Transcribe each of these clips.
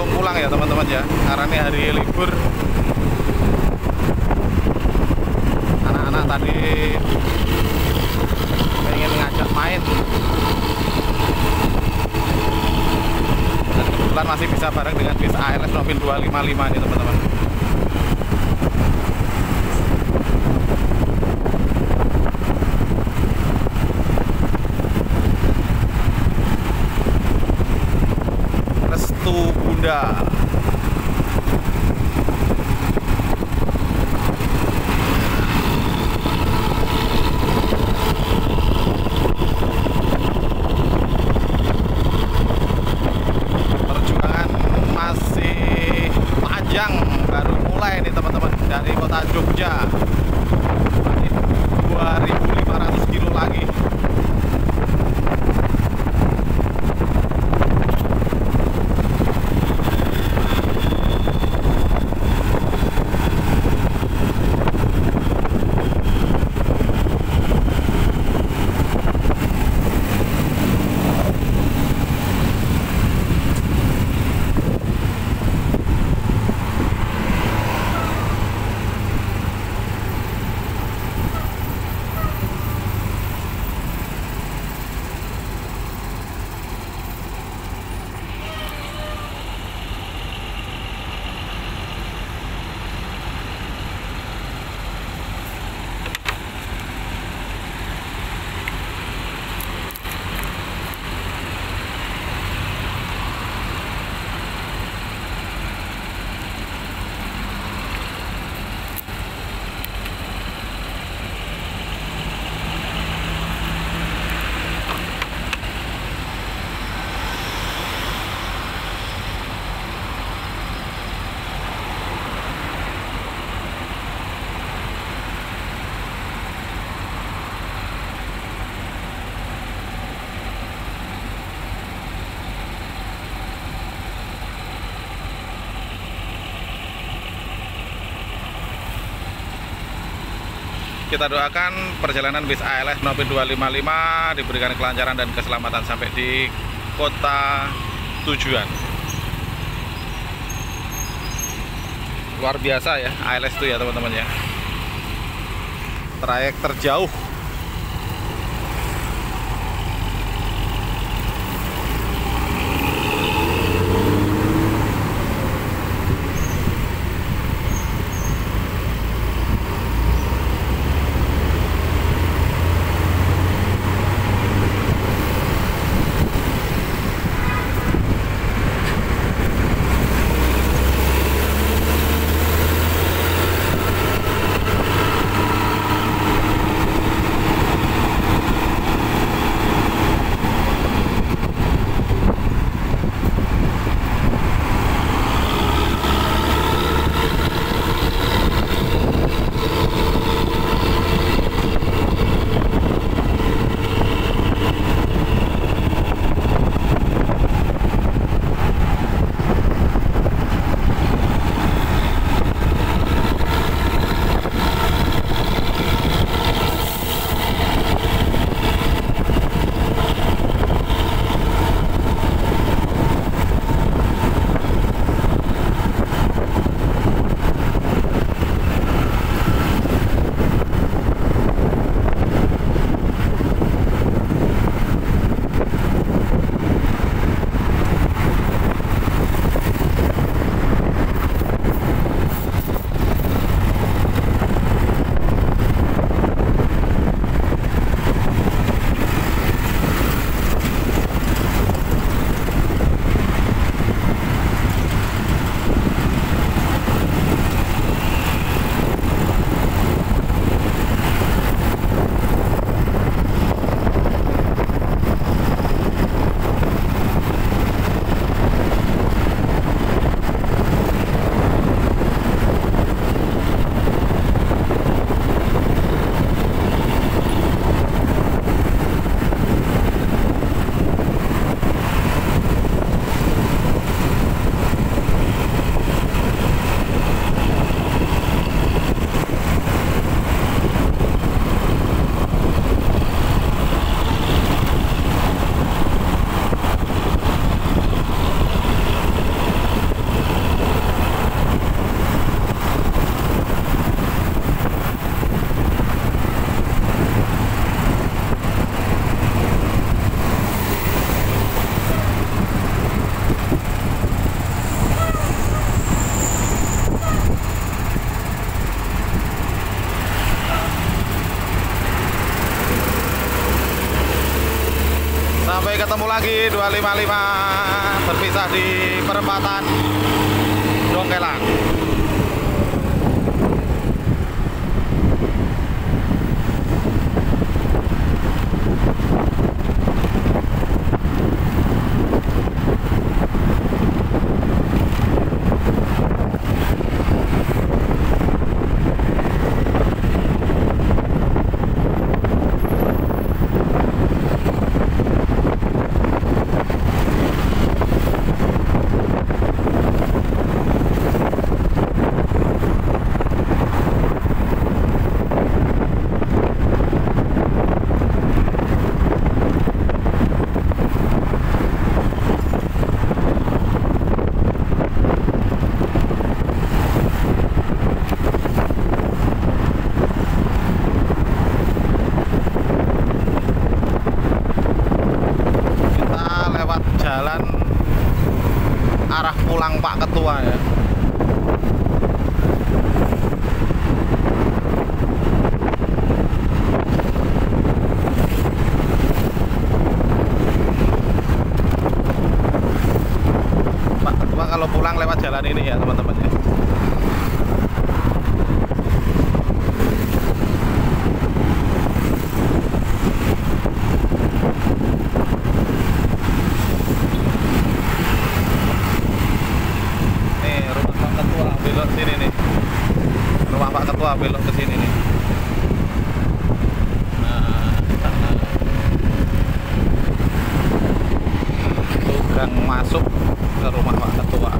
langsung pulang ya teman-teman ya, karena ini hari libur. Anak-anak tadi pengen ngajak main, dan kebetulan masih bisa bareng dengan bis ALS Novin 255 ini teman-teman. Restu Bunda. Perjuangan masih panjang, baru mulai nih teman-teman, dari kota Jogja. Masih 2.500 kilo lagi. Kita doakan perjalanan bis ALS Novin 255 diberikan kelancaran dan keselamatan sampai di kota tujuan. Luar biasa ya ALS itu ya teman-teman ya. Trayek terjauh. Ketemu lagi 255 berpisah di perempatan Dongkelang. Jalan arah pulang Pak Ketua ya. Pak Ketua kalau pulang lewat jalan ini ya teman-teman ya. Belok sini nih, rumah Pak Ketua belok ke sini nih. Nah, itu gang masuk ke rumah Pak Ketua.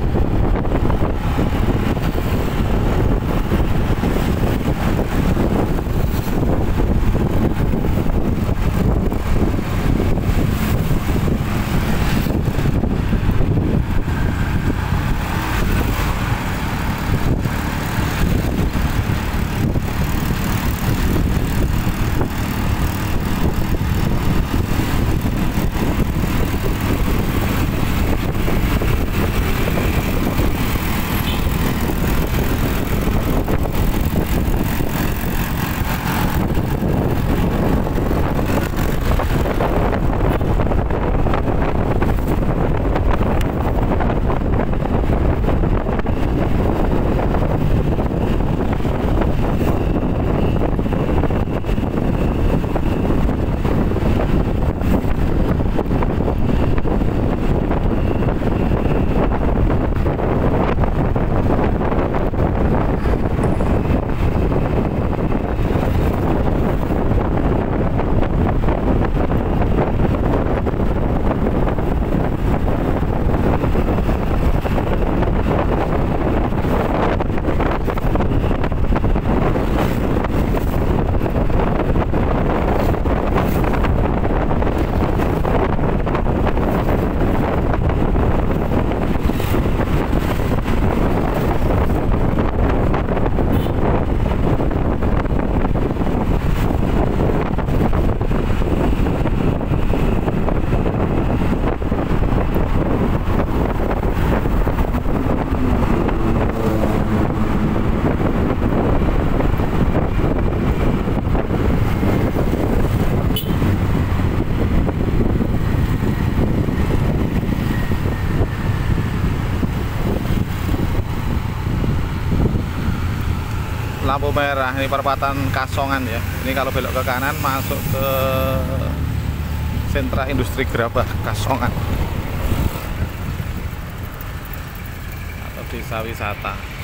Lampu merah, ini perempatan Kasongan ya. Ini kalau belok ke kanan masuk ke sentra industri gerabah Kasongan atau desa wisata.